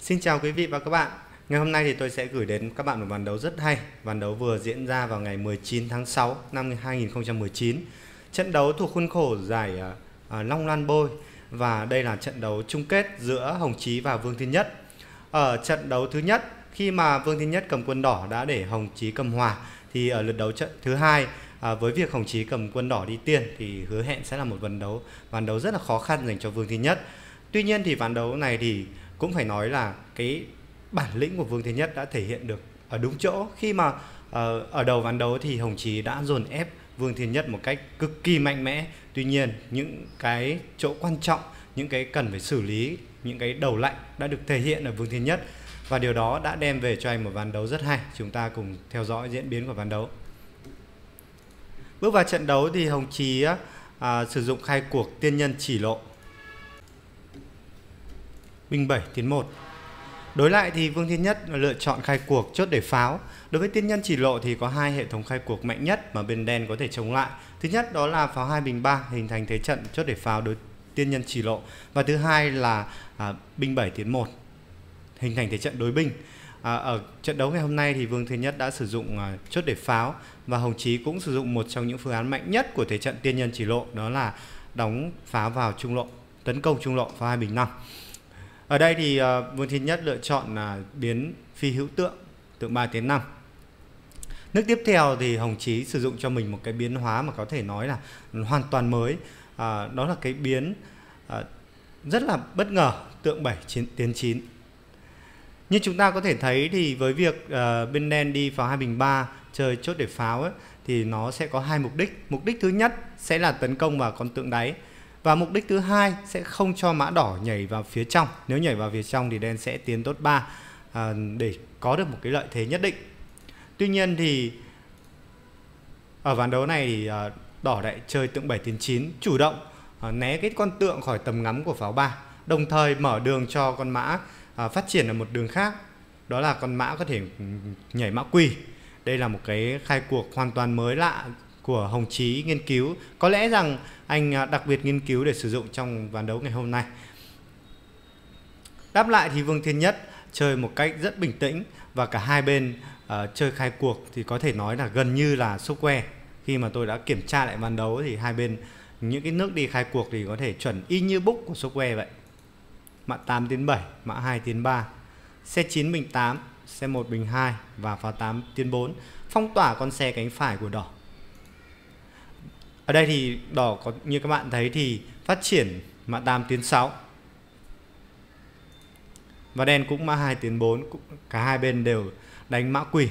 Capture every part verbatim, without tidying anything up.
Xin chào quý vị và các bạn. Ngày hôm nay thì tôi sẽ gửi đến các bạn một ván đấu rất hay. Ván đấu vừa diễn ra vào ngày mười chín tháng sáu năm hai nghìn không trăm mười chín. Trận đấu thuộc khuôn khổ giải uh, Long Lan Boy. Và đây là trận đấu chung kết giữa Hồng Chí và Vương Thiên Nhất. Ở trận đấu thứ nhất, khi mà Vương Thiên Nhất cầm quân đỏ đã để Hồng Chí cầm hòa, thì ở lượt đấu trận thứ hai, à, với việc Hồng Chí cầm quân đỏ đi tiên thì hứa hẹn sẽ là một ván đấu ván đấu rất là khó khăn dành cho Vương Thiên Nhất. Tuy nhiên thì ván đấu này thì cũng phải nói là cái bản lĩnh của Vương Thiên Nhất đã thể hiện được ở đúng chỗ, khi mà uh, ở đầu ván đấu thì Hồng Chí đã dồn ép Vương Thiên Nhất một cách cực kỳ mạnh mẽ. Tuy nhiên những cái chỗ quan trọng, những cái cần phải xử lý, những cái đầu lạnh đã được thể hiện ở Vương Thiên Nhất, và điều đó đã đem về cho anh một ván đấu rất hay. Chúng ta cùng theo dõi diễn biến của ván đấu. Bước vào trận đấu thì Hồng Chí à, sử dụng khai cuộc tiên nhân chỉ lộ, binh bảy tiến một. Đối lại thì Vương Thiên Nhất lựa chọn khai cuộc chốt để pháo. Đối với tiên nhân chỉ lộ thì có hai hệ thống khai cuộc mạnh nhất mà bên đen có thể chống lại. Thứ nhất đó là pháo hai bình ba hình thành thế trận chốt để pháo đối tiên nhân chỉ lộ, và thứ hai là à, binh bảy tiến một hình thành thế trận đối binh. À, ở trận đấu ngày hôm nay thì Vương Thiên Nhất đã sử dụng à, chốt để pháo, và Hồng Chí cũng sử dụng một trong những phương án mạnh nhất của thế trận tiên nhân chỉ lộ, đó là đóng pháo vào trung lộ, tấn công trung lộ pháo hai bình năm. Ở đây thì uh, Vương Thiên Nhất lựa chọn uh, biến phi hữu tượng, tượng ba tiến năm. Nước tiếp theo thì Hồng Chí sử dụng cho mình một cái biến hóa mà có thể nói là hoàn toàn mới. Uh, đó là cái biến uh, rất là bất ngờ, tượng bảy tiến chín. Như chúng ta có thể thấy thì với việc uh, bên đen đi pháo hai bình ba chơi chốt để pháo ấy, thì nó sẽ có hai mục đích. Mục đích thứ nhất sẽ là tấn công vào con tượng đáy, và mục đích thứ hai sẽ không cho mã đỏ nhảy vào phía trong. Nếu nhảy vào phía trong thì đen sẽ tiến tốt ba à, để có được một cái lợi thế nhất định. Tuy nhiên thì ở ván đấu này thì à, đỏ lại chơi tượng bảy tiến chín, chủ động à, né cái con tượng khỏi tầm ngắm của pháo ba, đồng thời mở đường cho con mã à, phát triển ở một đường khác, đó là con mã có thể nhảy mã quỳ. Đây là một cái khai cuộc hoàn toàn mới lạ của Hồng Chí nghiên cứu. Có lẽ rằng anh đặc biệt nghiên cứu để sử dụng trong ván đấu ngày hôm nay. Đáp lại thì Vương Thiên Nhất chơi một cách rất bình tĩnh, và cả hai bên uh, chơi khai cuộc thì có thể nói là gần như là square. Khi mà tôi đã kiểm tra lại ván đấu thì hai bên những cái nước đi khai cuộc thì có thể chuẩn y như book của square vậy. Mã tám tiến bảy, mã hai tiến ba, xe chín bình tám, xe một bình hai và pháo tám tiến bốn, phong tỏa con xe cánh phải của đỏ. Ở đây thì đỏ có như các bạn thấy thì phát triển mã tám tiến sáu, và đen cũng mã hai tiến bốn, cả hai bên đều đánh mã quỳ.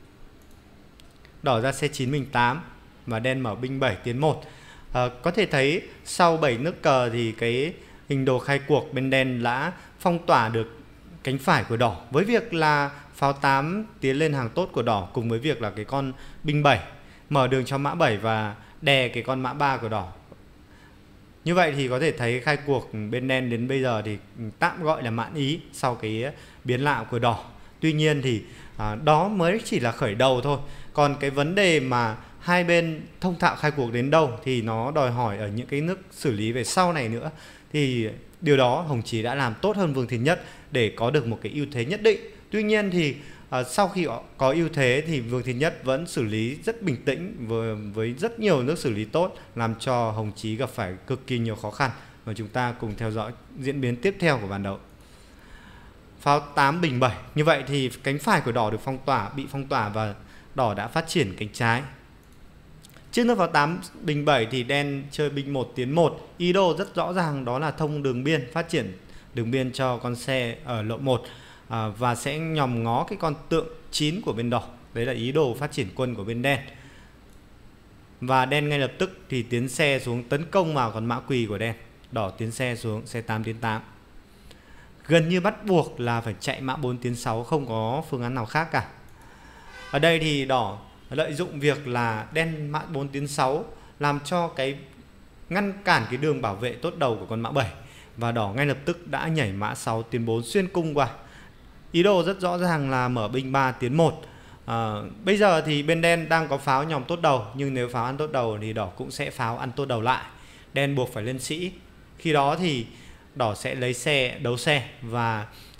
Đỏ ra xe chín bình tám và đen mở binh bảy tiến một. À, có thể thấy sau bảy nước cờ thì cái hình đồ khai cuộc bên đen đã phong tỏa được cánh phải của đỏ, với việc là pháo tám tiến lên hàng tốt của đỏ, cùng với việc là cái con binh bảy mở đường cho mã bảy và đè cái con mã ba của đỏ. Như vậy thì có thể thấy khai cuộc bên đen đến bây giờ thì tạm gọi là mãn ý sau cái biến lạ của đỏ. Tuy nhiên thì à, đó mới chỉ là khởi đầu thôi. Còn cái vấn đề mà hai bên thông thạo khai cuộc đến đâu thì nó đòi hỏi ở những cái nước xử lý về sau này nữa. Thì điều đó Hồng Chí đã làm tốt hơn Vương Thiên Nhất để có được một cái ưu thế nhất định. Tuy nhiên thì À, sau khi có ưu thế thì Vương Thiên Nhất vẫn xử lý rất bình tĩnh với, với rất nhiều nước xử lý tốt, làm cho Hồng Chí gặp phải cực kỳ nhiều khó khăn. Và chúng ta cùng theo dõi diễn biến tiếp theo của ván đấu. Pháo tám bình bảy. Như vậy thì cánh phải của đỏ được phong tỏa, bị phong tỏa, và đỏ đã phát triển cánh trái. Trước nước pháo tám bình bảy thì đen chơi binh một tiến một. Ý đồ rất rõ ràng đó là thông đường biên, phát triển đường biên cho con xe ở lộ một. À, và sẽ nhòm ngó cái con tượng chín của bên đỏ. Đấy là ý đồ phát triển quân của bên đen. Và đen ngay lập tức thì tiến xe xuống tấn công vào con mã quỳ của đen. Đỏ tiến xe xuống xe tám tiến tám. Gần như bắt buộc là phải chạy mã bốn tiến sáu, không có phương án nào khác cả. Ở đây thì đỏ lợi dụng việc là đen mã bốn tiến sáu làm cho cái ngăn cản cái đường bảo vệ tốt đầu của con mã bảy, và đỏ ngay lập tức đã nhảy mã sáu tiến bốn xuyên cung qua. Ý đồ rất rõ ràng là mở binh ba tiến một. à, Bây giờ thì bên đen đang có pháo nhòm tốt đầu, nhưng nếu pháo ăn tốt đầu thì đỏ cũng sẽ pháo ăn tốt đầu lại. Đen buộc phải lên sĩ. Khi đó thì đỏ sẽ lấy xe đấu xe, và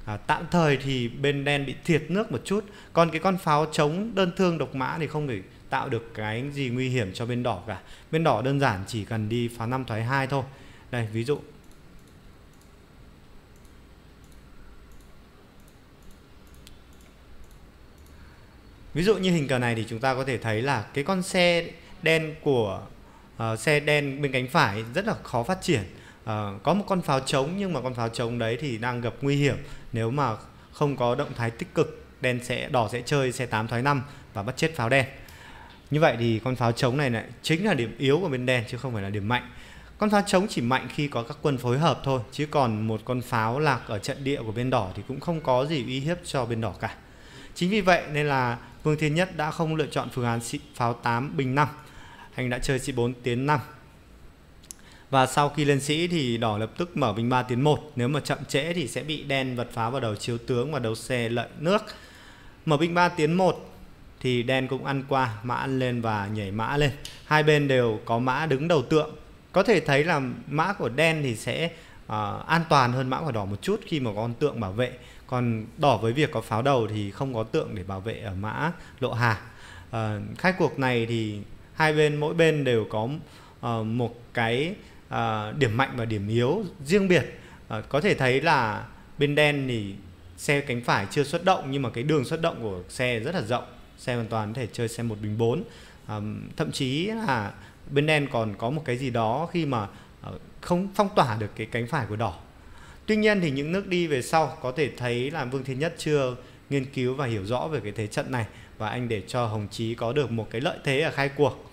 À, tạm thời thì bên đen bị thiệt nước một chút, còn cái con pháo chống đơn thương độc mã thì không thể tạo được cái gì nguy hiểm cho bên đỏ cả. Bên đỏ đơn giản chỉ cần đi pháo năm thoái hai thôi. Đây ví dụ Ví dụ như hình cờ này thì chúng ta có thể thấy là cái con xe đen của uh, xe đen bên cánh phải rất là khó phát triển. Uh, có một con pháo trống, nhưng mà con pháo trống đấy thì đang gặp nguy hiểm nếu mà không có động thái tích cực. Đen sẽ đỏ sẽ chơi xe tám thoái năm và bắt chết pháo đen. Như vậy thì con pháo trống này, này chính là điểm yếu của bên đen chứ không phải là điểm mạnh. Con pháo trống chỉ mạnh khi có các quân phối hợp thôi, chứ còn một con pháo lạc ở trận địa của bên đỏ thì cũng không có gì uy hiếp cho bên đỏ cả. Chính vì vậy nên là Vương Thiên Nhất đã không lựa chọn phương án pháo tám bình năm. Anh đã chơi sĩ bốn tiến năm. Và sau khi lên sĩ thì đỏ lập tức mở binh ba tiến một. Nếu mà chậm trễ thì sẽ bị đen vật pháo vào đầu chiếu tướng và đấu xe lợi nước. Mở binh ba tiến một thì đen cũng ăn qua, mã ăn lên và nhảy mã lên. Hai bên đều có mã đứng đầu tượng. Có thể thấy là mã của đen thì sẽ uh, an toàn hơn mã của đỏ một chút khi mà có con tượng bảo vệ. Còn đỏ với việc có pháo đầu thì không có tượng để bảo vệ ở mã lộ hà. uh, Khai cuộc này thì hai bên mỗi bên đều có uh, một cái uh, điểm mạnh và điểm yếu riêng biệt. uh, Có thể thấy là bên đen thì xe cánh phải chưa xuất động, nhưng mà cái đường xuất động của xe rất là rộng. Xe hoàn toàn có thể chơi xe một bình bốn. uh, Thậm chí là bên đen còn có một cái gì đó khi mà uh, không phong tỏa được cái cánh phải của đỏ. Tuy nhiên thì những nước đi về sau có thể thấy là Vương Thiên Nhất chưa nghiên cứu và hiểu rõ về cái thế trận này, và anh để cho Hồng Chí có được một cái lợi thế ở khai cuộc.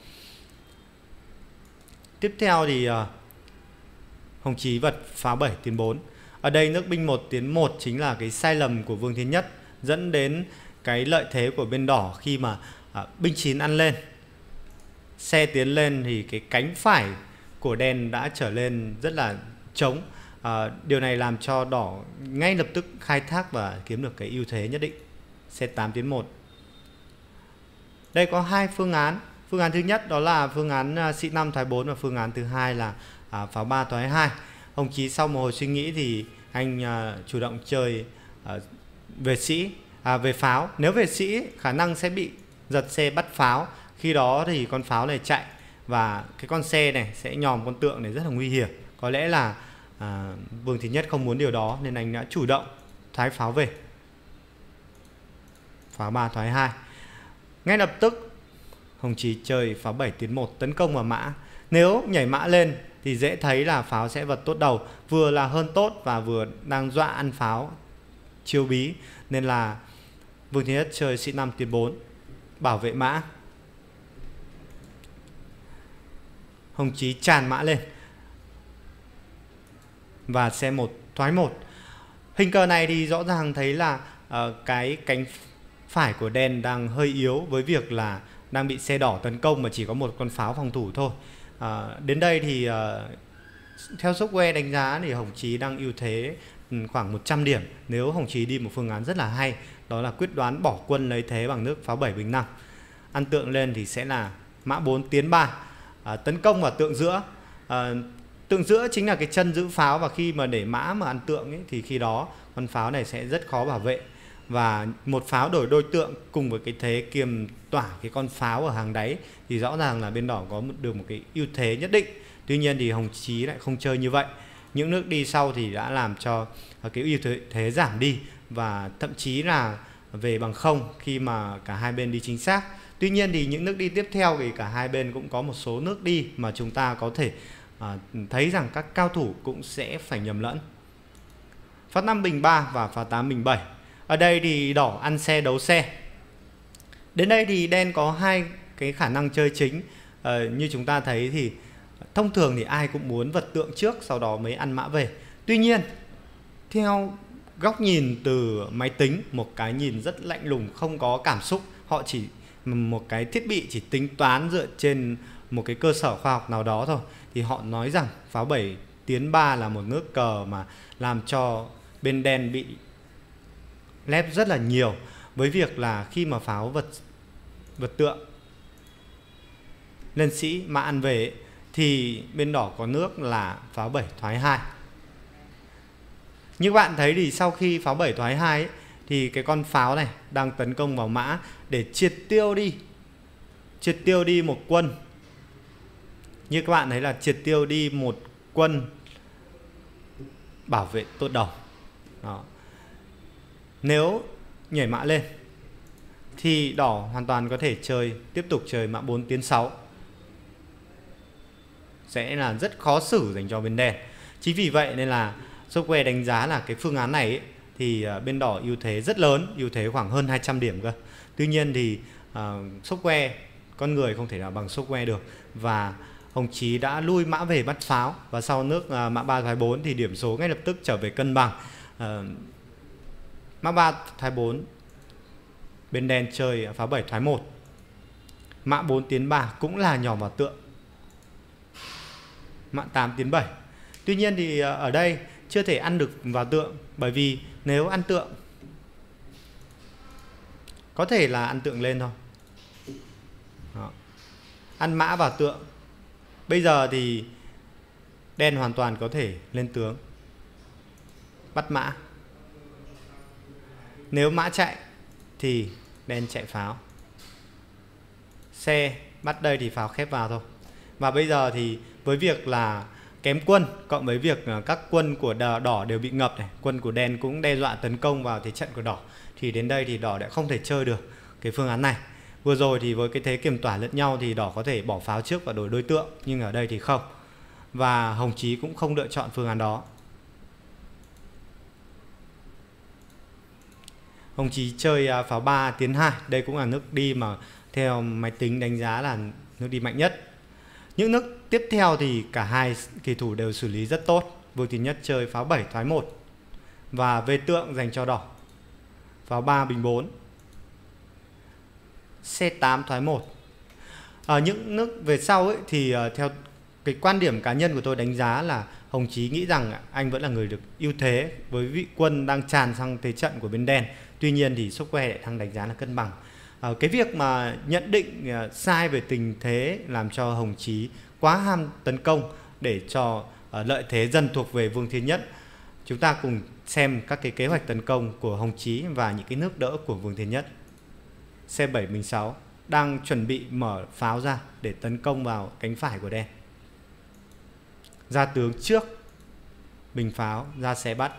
Tiếp theo thì uh, Hồng Chí vật pháo bảy tiến bốn. Ở đây nước binh một tiến một chính là cái sai lầm của Vương Thiên Nhất, dẫn đến cái lợi thế của bên đỏ khi mà uh, binh chín ăn lên, xe tiến lên thì cái cánh phải của đen đã trở lên rất là trống. À, điều này làm cho đỏ ngay lập tức khai thác và kiếm được cái ưu thế nhất định. Xe tám tiến một. Đây có hai phương án. Phương án thứ nhất đó là phương án uh, sĩ năm thoái bốn, và phương án thứ hai là uh, pháo ba thoái hai. Hồng Chí sau một hồi suy nghĩ thì anh uh, chủ động chơi uh, về sĩ, à, về pháo. Nếu về sĩ khả năng sẽ bị giật xe bắt pháo. Khi đó thì con pháo này chạy và cái con xe này sẽ nhòm con tượng này rất là nguy hiểm. Có lẽ là À, Vương Thiên Nhất không muốn điều đó nên anh đã chủ động thoái pháo về, pháo ba thoái hai. Ngay lập tức Hồng Chí chơi pháo bảy tiến một tấn công vào mã. Nếu nhảy mã lên thì dễ thấy là pháo sẽ vật tốt đầu, vừa là hơn tốt và vừa đang dọa ăn pháo chiêu bí, nên là Vương Thiên Nhất chơi sĩ năm tiến bốn bảo vệ mã. Hồng Chí tràn mã lên và xe một thoái một. Hình cờ này thì rõ ràng thấy là uh, cái cánh phải của đen đang hơi yếu với việc là đang bị xe đỏ tấn công mà chỉ có một con pháo phòng thủ thôi. Uh, đến đây thì uh, theo software đánh giá thì Hồng Chí đang ưu thế khoảng một trăm điểm. Nếu Hồng Chí đi một phương án rất là hay, đó là quyết đoán bỏ quân lấy thế bằng nước pháo bảy bình năm. Ăn tượng lên thì sẽ là mã bốn tiến ba, uh, tấn công vào tượng giữa. Uh, Tượng giữa chính là cái chân giữ pháo, và khi mà để mã mà ăn tượng ấy, thì khi đó con pháo này sẽ rất khó bảo vệ. Và một pháo đổi đôi tượng cùng với cái thế kiềm tỏa cái con pháo ở hàng đáy thì rõ ràng là bên đỏ có được một cái ưu thế nhất định. Tuy nhiên thì Hồng Chí lại không chơi như vậy. Những nước đi sau thì đã làm cho cái ưu thế, thế giảm đi, và thậm chí là về bằng không khi mà cả hai bên đi chính xác. Tuy nhiên thì những nước đi tiếp theo thì cả hai bên cũng có một số nước đi mà chúng ta có thể À, thấy rằng các cao thủ cũng sẽ phải nhầm lẫn. Pháo năm bình ba và pháo tám bình bảy. Ở đây thì đỏ ăn xe đấu xe. Đến đây thì đen có hai cái khả năng chơi chính. à, Như chúng ta thấy thì thông thường thì ai cũng muốn vật tượng trước, sau đó mới ăn mã về. Tuy nhiên theo góc nhìn từ máy tính, một cái nhìn rất lạnh lùng, không có cảm xúc, họ chỉ một cái thiết bị chỉ tính toán dựa trên một cái cơ sở khoa học nào đó thôi, thì họ nói rằng pháo bảy tiến ba là một nước cờ mà làm cho bên đen bị lép rất là nhiều, với việc là khi mà pháo vật vật tượng lên sĩ mà ăn về thì bên đỏ có nước là pháo bảy thoái hai. Như các bạn thấy thì sau khi pháo bảy thoái hai ấy, thì cái con pháo này đang tấn công vào mã để triệt tiêu đi triệt tiêu đi một quân. Như các bạn thấy là triệt tiêu đi một quân bảo vệ tốt đầu. Đó. Nếu nhảy mã lên thì đỏ hoàn toàn có thể chơi tiếp tục chơi mã bốn tiến sáu, sẽ là rất khó xử dành cho bên đen. Chính vì vậy nên là Software đánh giá là cái phương án này ấy, thì bên đỏ ưu thế rất lớn, ưu thế khoảng hơn hai trăm điểm cơ. Tuy nhiên thì uh, Software, con người không thể nào bằng Software được, và Hồng Chí đã lui mã về bắt pháo, và sau nước uh, mã ba thoái bốn thì điểm số ngay lập tức trở về cân bằng. Uh, mã ba thoái bốn, bên đen chơi pháo bảy thoái một, mã bốn tiến ba cũng là nhỏ vào tượng, mã tám tiến bảy. Tuy nhiên thì uh, ở đây chưa thể ăn được vào tượng, bởi vì nếu ăn tượng có thể là ăn tượng lên thôi. Đó. Ăn mã vào tượng. Bây giờ thì đen hoàn toàn có thể lên tướng, bắt mã. Nếu mã chạy thì đen chạy pháo. Xe bắt đây thì pháo khép vào thôi. Và bây giờ thì với việc là kém quân, cộng với việc các quân của đỏ đều bị ngập này, quân của đen cũng đe dọa tấn công vào thế trận của đỏ, thì đến đây thì đỏ đã không thể chơi được cái phương án này. Vừa rồi thì với cái thế kiểm tỏa lẫn nhau thì đỏ có thể bỏ pháo trước và đổi đối tượng, nhưng ở đây thì không. Và Hồng Chí cũng không lựa chọn phương án đó. Hồng Chí chơi pháo ba tiến hai, đây cũng là nước đi mà theo máy tính đánh giá là nước đi mạnh nhất. Những nước tiếp theo thì cả hai kỳ thủ đều xử lý rất tốt. Vương Tiến Nhất chơi pháo bảy thoái một và về tượng dành cho đỏ. Pháo ba bình bốn, C tám thoái một. Ở những nước về sau ấy, thì uh, theo cái quan điểm cá nhân của tôi đánh giá là Hồng Chí nghĩ rằng anh vẫn là người được ưu thế với vị quân đang tràn sang thế trận của bên đen. Tuy nhiên thì Software lại đang đánh giá là cân bằng. Uh, cái việc mà nhận định uh, sai về tình thế làm cho Hồng Chí quá ham tấn công để cho uh, lợi thế dần thuộc về Vương Thiên Nhất. Chúng ta cùng xem các cái kế hoạch tấn công của Hồng Chí và những cái nước đỡ của Vương Thiên Nhất. C bảy bình sáu đang chuẩn bị mở pháo ra để tấn công vào cánh phải của đen. Ra tướng trước, bình pháo, ra xe bắt.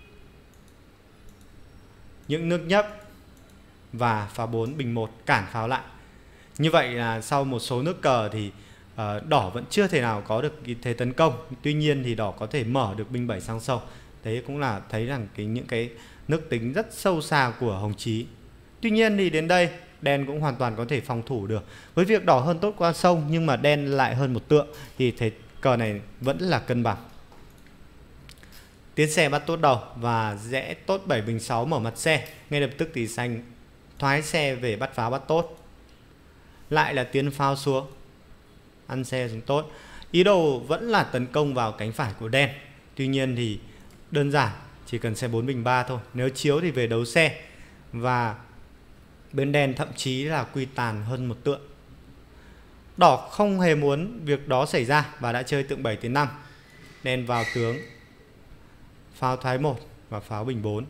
Những nước nhấp và pháo bốn bình một cản pháo lại. Như vậy là sau một số nước cờ thì uh, đỏ vẫn chưa thể nào có được cái thế tấn công. Tuy nhiên thì đỏ có thể mở được binh bảy sang sâu. Đấy cũng là thấy rằng cái những cái nước tính rất sâu xa của Hồng Chí. Tuy nhiên thì đến đây đen cũng hoàn toàn có thể phòng thủ được. Với việc đỏ hơn tốt qua sông nhưng mà đen lại hơn một tượng thì thế cờ này vẫn là cân bằng. Tiến xe bắt tốt đầu và rẽ tốt bảy bình sáu mở mặt xe. Ngay lập tức thì xanh thoái xe về bắt pháo bắt tốt. Lại là tiến pháo xuống, ăn xe xuống tốt. Ý đồ vẫn là tấn công vào cánh phải của đen. Tuy nhiên thì đơn giản chỉ cần xe bốn bình ba thôi. Nếu chiếu thì về đấu xe. Và bên đen thậm chí là quy tàn hơn một tượng. Đỏ không hề muốn việc đó xảy ra và đã chơi tượng bảy tiến năm. Đen vào tướng, pháo thoái một và pháo bình bốn.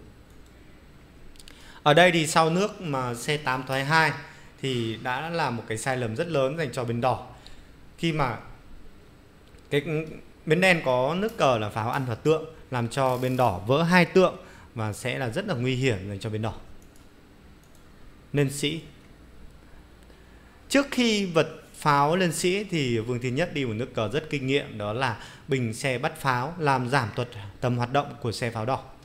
Ở đây thì sau nước mà C tám thoái hai thì đã là một cái sai lầm rất lớn dành cho bên đỏ. Khi mà cái bên đen có nước cờ là pháo ăn vào tượng, làm cho bên đỏ vỡ hai tượng và sẽ là rất là nguy hiểm dành cho bên đỏ. Lên sĩ. Trước khi vật pháo lên sĩ thì Vương Thiên Nhất đi một nước cờ rất kinh nghiệm, đó là bình xe bắt pháo làm giảm thuật tầm hoạt động của xe pháo đỏ.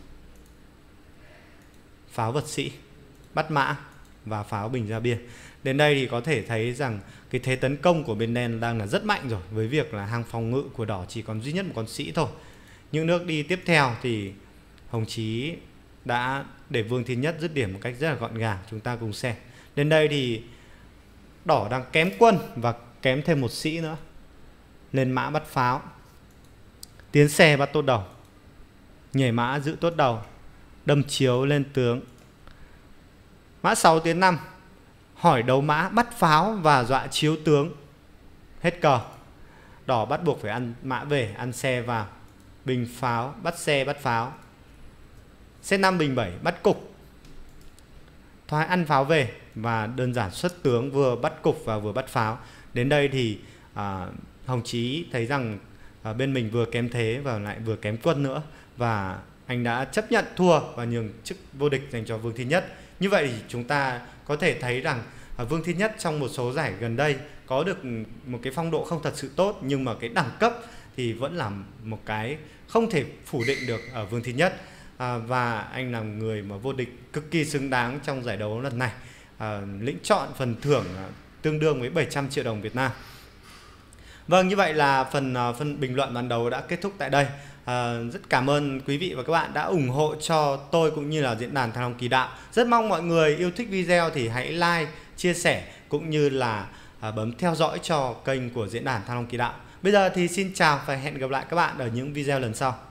Pháo vật sĩ, bắt mã và pháo bình ra biên. Đến đây thì có thể thấy rằng cái thế tấn công của bên đen đang là rất mạnh rồi, với việc là hàng phòng ngự của đỏ chỉ còn duy nhất một con sĩ thôi. Những nước đi tiếp theo thì Hồng Chí đã để Vương Thiên Nhất dứt điểm một cách rất là gọn gàng. Chúng ta cùng xem. Đến đây thì đỏ đang kém quân và kém thêm một sĩ nữa. Lên mã bắt pháo, tiến xe bắt tốt đầu, nhảy mã giữ tốt đầu, đâm chiếu lên tướng. Mã sáu tiến năm, hỏi đấu mã bắt pháo và dọa chiếu tướng. Hết cờ. Đỏ bắt buộc phải ăn mã về, ăn xe vào. Bình pháo, bắt xe bắt pháo. Set năm bình bảy bắt cục, thoái ăn pháo về và đơn giản xuất tướng, vừa bắt cục và vừa bắt pháo. Đến đây thì à, Hồng Chí thấy rằng à, bên mình vừa kém thế và lại vừa kém quân nữa, và anh đã chấp nhận thua và nhường chức vô địch dành cho Vương Thiên Nhất. Như vậy thì chúng ta có thể thấy rằng à, Vương Thiên Nhất trong một số giải gần đây có được một cái phong độ không thật sự tốt, nhưng mà cái đẳng cấp thì vẫn là một cái không thể phủ định được ở Vương Thiên Nhất. À, và anh là người mà vô địch cực kỳ xứng đáng trong giải đấu lần này, à, lĩnh chọn phần thưởng à, tương đương với bảy trăm triệu đồng Việt Nam. Vâng, như vậy là phần uh, phần bình luận ban đầu đã kết thúc tại đây. À, rất cảm ơn quý vị và các bạn đã ủng hộ cho tôi cũng như là diễn đàn Thăng Long Kỳ Đạo. Rất mong mọi người yêu thích video thì hãy like, chia sẻ cũng như là uh, bấm theo dõi cho kênh của diễn đàn Thăng Long Kỳ Đạo. Bây giờ thì xin chào và hẹn gặp lại các bạn ở những video lần sau.